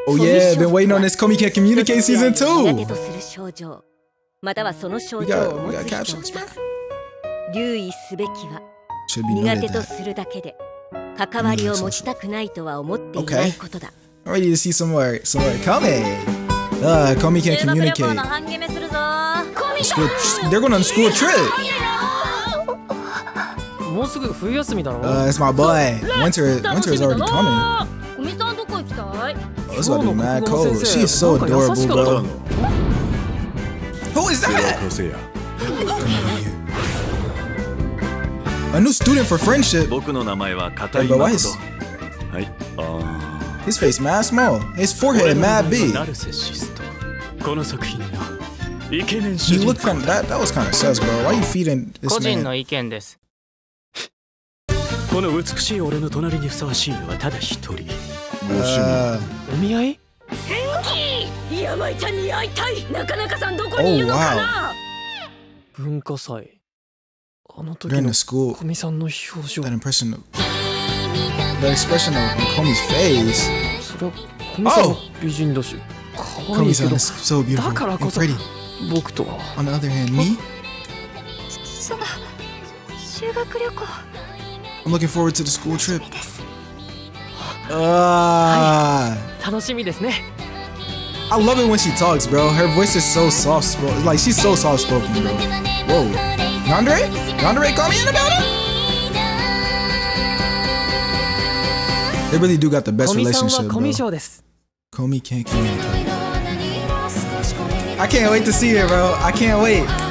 Oh yeah, been waiting on this Komi Can't Communicate season 2. We got captions, man. Should be noted that. Okay. I'm ready to see some more coming. Komi Can't Communicate. They're going on a school trip. It's my boy. Winter is already coming. Oh, it's about to be mad cold. She is so adorable, bro. Who is that? Come over here. A new student for friendship. Hey, bro, why his face mad small. His forehead mad big. He looked kind of, that was kind of sus, bro. Why you feeding this man? Oh wow. During the school, that impression, the expression on Komi's face. Oh! Komi-san is so beautiful and pretty. On the other hand, me? I'm looking forward to the school trip. I love it when she talks, bro. Her voice is so soft spoken. Like, she's so soft spoken, bro. Whoa. Yandere? Yandere Komi in the building? They really do got the best relationship, bro. Komi Can't Communicate. I can't wait to see it, bro. I can't wait.